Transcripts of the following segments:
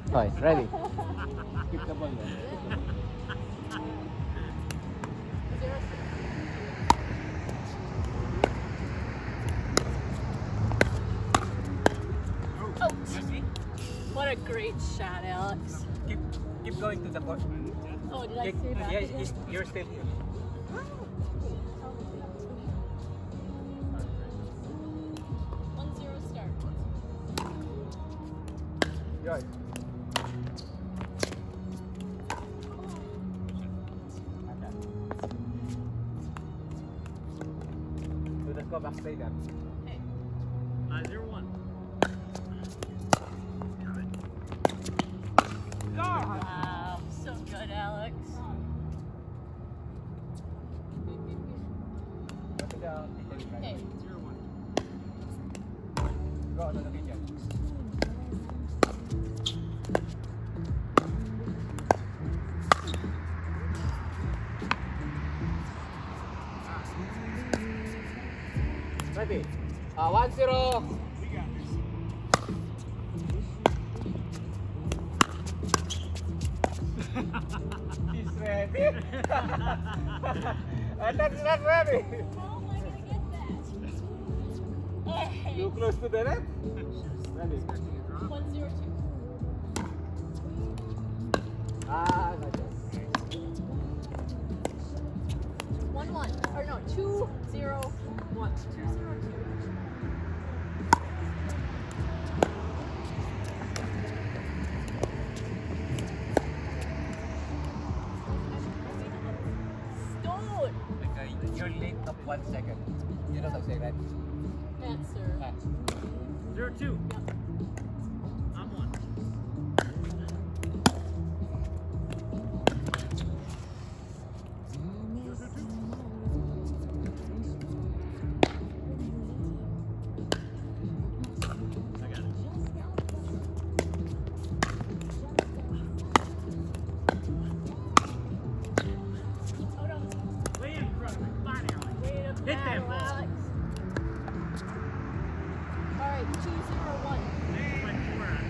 Okay, ready? Keep the ball. Oh, what a great shot, Alex. Keep going to the ball. Oh, did I say that? Yeah, you're still here. 1-0 start. Good. So let's go back play that. Okay. 0-1. Wow, so good, Alex. Okay. 0-1. Go to the kitchen. Ready? 1-0. We got this. He's ready. And that's not ready. How am I going to get that? Too close to the net. Ready? 1-0-2. Ah, not yet. 1-1. Or no, 2-0-1. 2-0-2. Stone! Okay, you're late of 1 second. You know what I'm saying, right? Answer. 0-2. I'm 1. I got it. Hold on. Way in front. Come on, Alex. Way to Hit that battle, ball. Alex. Alright, 2-0-1. But we're on.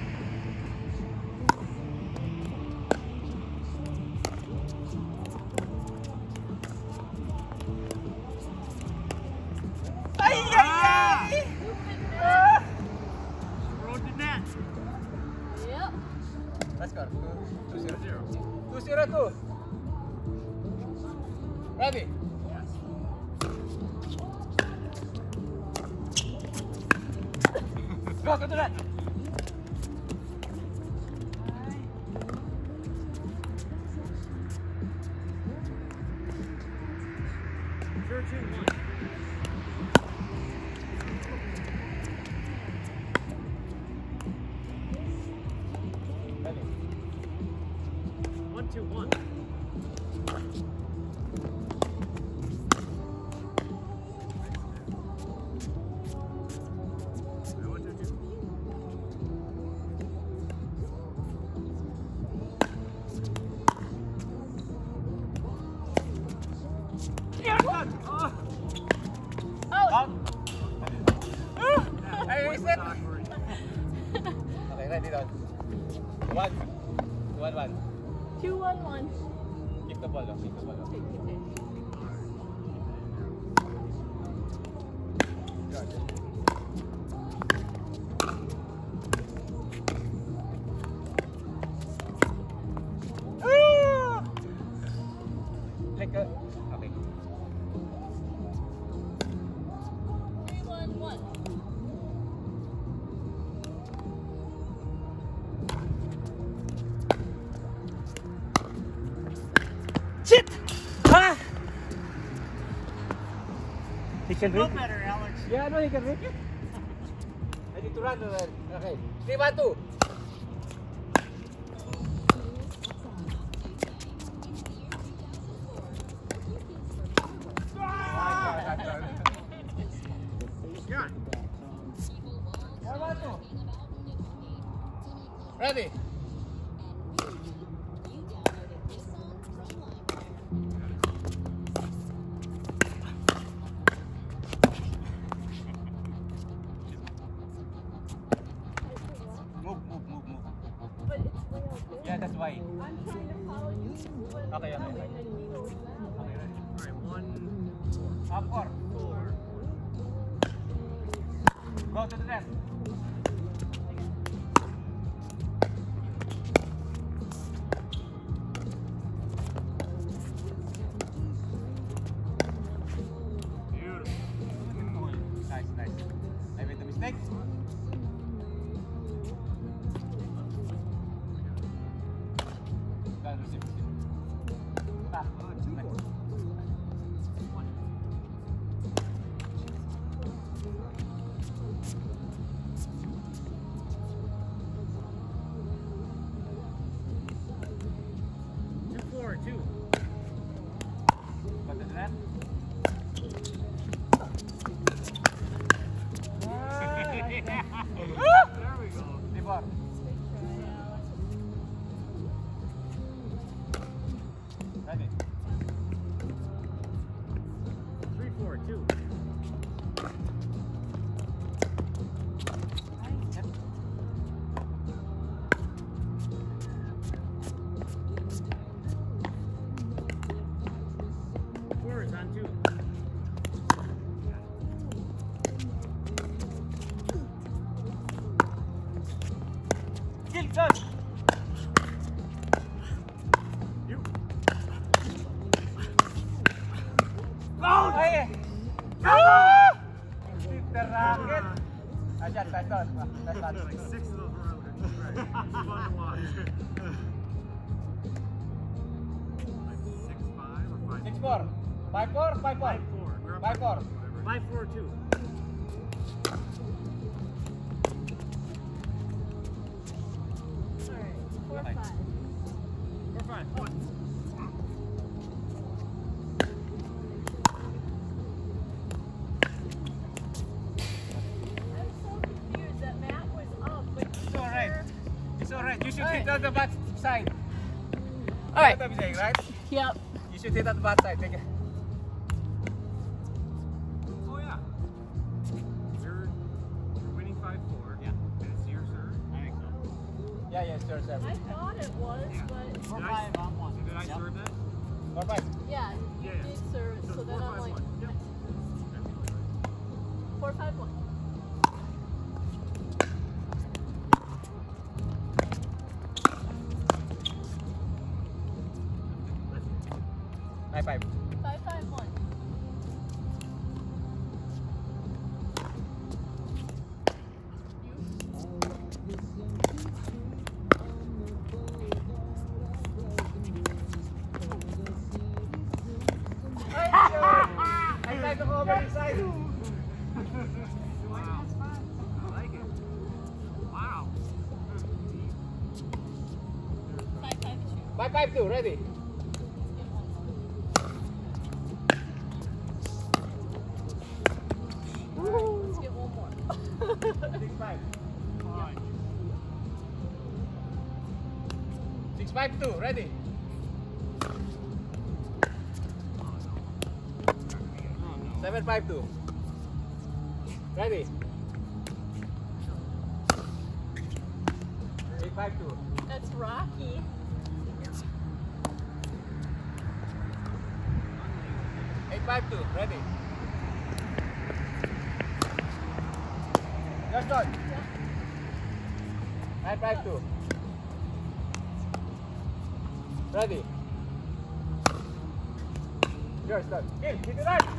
Road to net. Yep. Let's go. 2-0. 0. 2-0-2. Ready? Yes. Go to the net. Sure, 2-1. Ready? 1-2-1. Oh! Hey, reset. Okay, ready down. 1-1. 2-1-1. Keep the ball, keep the ball. Okay, okay. Like a, okay. 3-1-1. Chip! Ah! He can Go reach it. better, Alex. Yeah, no, he can make it. I need to run. Okay. 3-1-2. Got it. 1-1-2. Ready? Move. But that's why. I'm trying to follow you. But Okay, okay, no, okay. and me going left. Okay, ready. Alright, 1, Up 4. 4. Go to the left. Beautiful. Nice, nice. I made the mistake. Guys, receive. Pass. 2, 4. 1. Two. Go to the left. There we go. 3-4. Ready. 3, 4, 2. Yep. 4 is on 2. Kill, done. You. Go! Hey! Ah! Hit the racket. Nice shot, nice shot. Nice shot. Like 6 of those were out. Right. It's fun to watch. Like 6, 5 or 5? 6-4. 5-4, 5-4. 5, 4. We're up 5-4. 5, 4, 2. Alright, 4, Nice. 5. 4, 5. 1. I'm so confused that Matt was up, but It's alright. It's alright. You should Alright. hit on the bat side. Alright. That's what I'm saying, right? Yep. You should hit on the bat side. Take it. Oh, yeah. You're winning 5, 4. Yeah. And it's your serve? I think so. Yeah, yeah, sure, sir. I thought it was, but Did I serve that? 4-5. yeah, you Yeah. did serve it, so then 4, I'm 5, like 1. Yep. 4, 5, 1. High five. 5, 5, 1. I tried to go over this side. Wow. I like it. Wow. 5, 5, 2. 5-5-2, ready? Let's get one more. 6-5. 6-5-2, ready? Oh, no. 7-5-2. Ready? 8-5-2. That's Rocky. Eight, 5-2, ready? Just done. 9-5-2. Ready? Yours done. Kill, hit it right.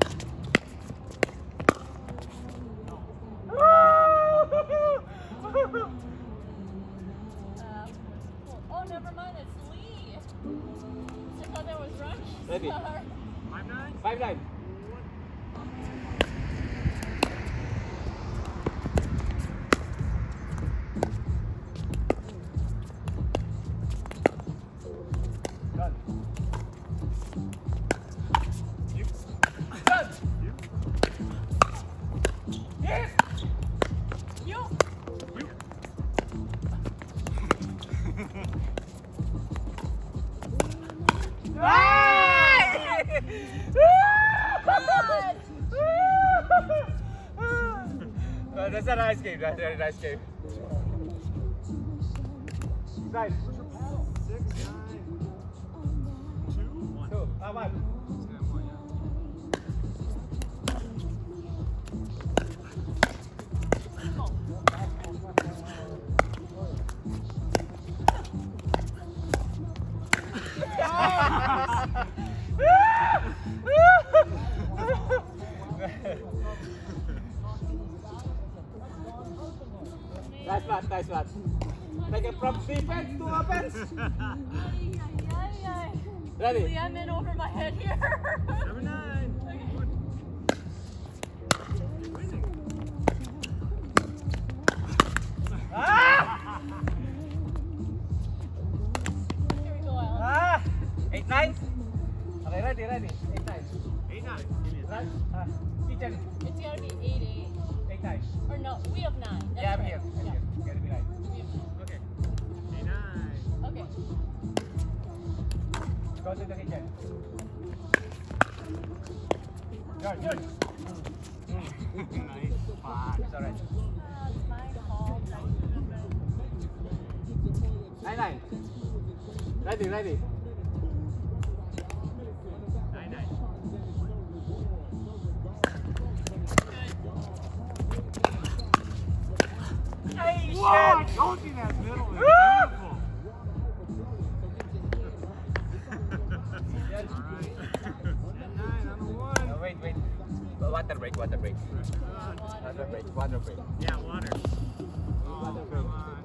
Oh, never mind. It's Lee. I thought that was Rocky. Ready? 5-9? 5-9. Done. You. Done. You. Yes. You. You. That's a nice game. That's a very nice game. Nice. 6, 9, 2, 1. 2. Ah, 1. 6, 9, 1, yeah. Nice one, nice one. Take it from defense to offense. Ready? Lee, I'm in over my head here. Number 9. Winning. Ah! Here we go, Alex. Ah! 8, 9. Okay, ready, ready. 8, 9. 8, 9. Right? Kitchen. It's gotta be 8-8. 8, 9. Or no, we have 9. That's Yeah, I'm right. here. I'm Yeah. here. Gotta be right. We have 9. Okay. 8, 9. Okay. Go to the kitchen. George, George. Nice. 5. It's alright. It's my fault. I should have been. 9, 9. Ready, ready. 9, 9. Hey, Whoa! I told you that middle is beautiful. Yes. Alright. 9 on the 1. Oh, wait, wait. Water break, water break. Water break, water break. Yeah, water. Oh, come on.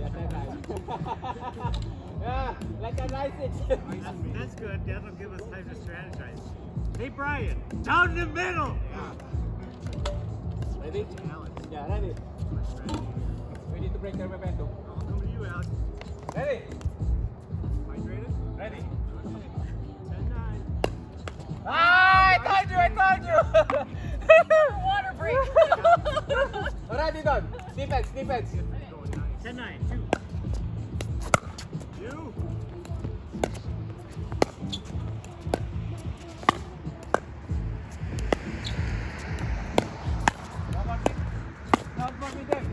Yeah, like a license. That's good. That'll give us time to strategize. Hey, Brian, down the middle. Ready? Alex, Yeah, ready. my strategy. We need to break their momentum. I'll come to you, Alex. Ready? Hydrated? Ready? 10-9. Ah, I told you! Water break. Alrighty done. Defense, defense. 10-9. 2. You. Not more with them.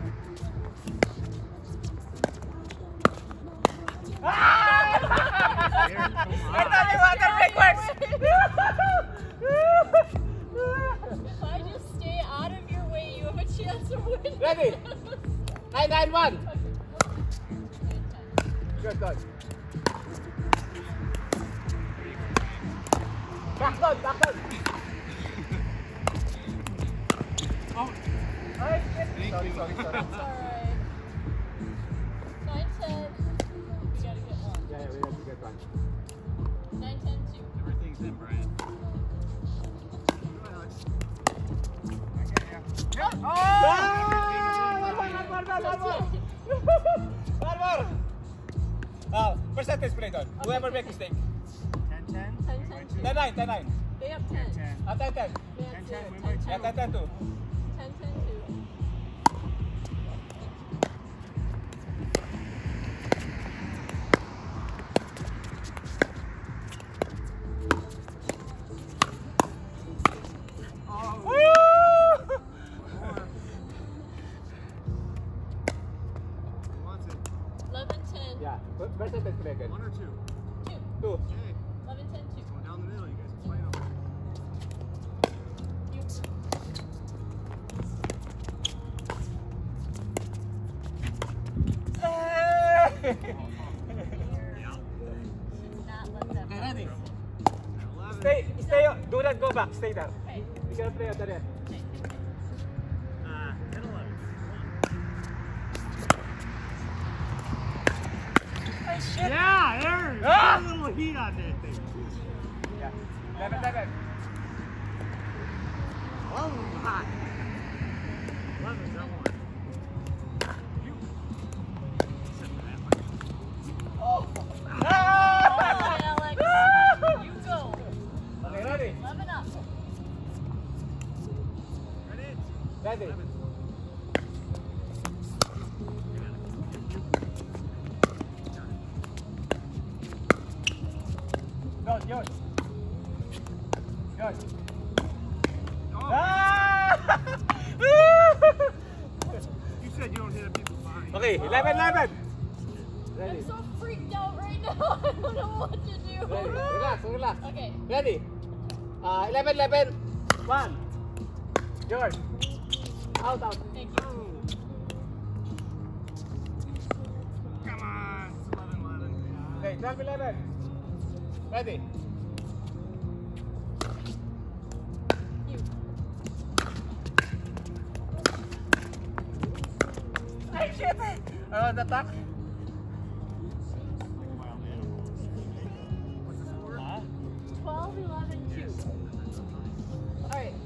Here, come on. I thought you water break works. If I just stay out of your way, you have a chance of winning. Ready? 9, 9, 1. Okay. Good, good. Back down, back down. Oh, Ay, shit. Sorry, sorry, sorry. It's alright. 9-10. We gotta get one. Yeah, yeah, we have to get one. 9-10-2. everything's in, Brian. Go, Alex. One more. Oh, percentage play done. Whoever make mistake. 10-10. 10-10-2. 10, 9, 10, 9. They have 10. 10. 10, 10. They have 10-10, 2. win by 2. Yeah, 10, 10 too. 10-10-2. Who wants it? 11-10. Yeah, percentage play good. 1 or 2? 2. 2. Okay. 11-10-2. Going down the middle, you guys can play over. You. Yeah. Should not let that Okay, ready? 11. Stay, do not go back, stay there. Okay. You can play at the net. 10-11. Yeah, there. Ah! A little heat on that thing. Yeah. 11, 11. Oh, hot. 11's that one. You. Except for that one. Alright, Alex. You go. Okay, ready? 11 up. Ready? Ready. 11. George, George. George. Oh, Ah! you said you don't hit a people's body. Okay, 11, 11. Ready. I'm so freaked out right now. I don't know what to do. Ready. Relax, relax. Okay. Ready. 11. 1. George. Out, out. Thank you. Come on. It's 11-11. Okay, 12-11. Ready. You. Ay, shit! The attack. Wild animals. What's the score? 12-11-2. All right.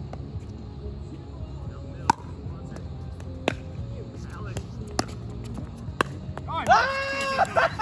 Alex. Oh, Ah!